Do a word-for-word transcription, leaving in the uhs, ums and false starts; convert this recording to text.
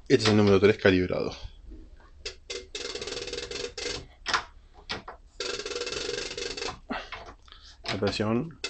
Este es el número tres calibrado. La presión